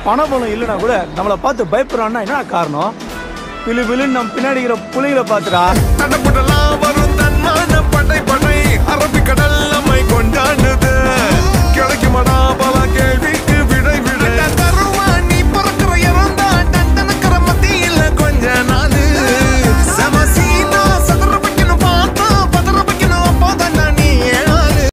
பணபலம் இல்லைனா கூட நம்மளை பார்த்து பயப்படுறான்னா என்ன காரணம்? பிளு பிளுன்னு நம்ம பின்னாடி இருக்கிற புலிகளை பார்த்துடா. தன்னப்படலாம் வரும் தன்மான படை படை அரபிக்கடல் நம்மை கொண்டாடுது.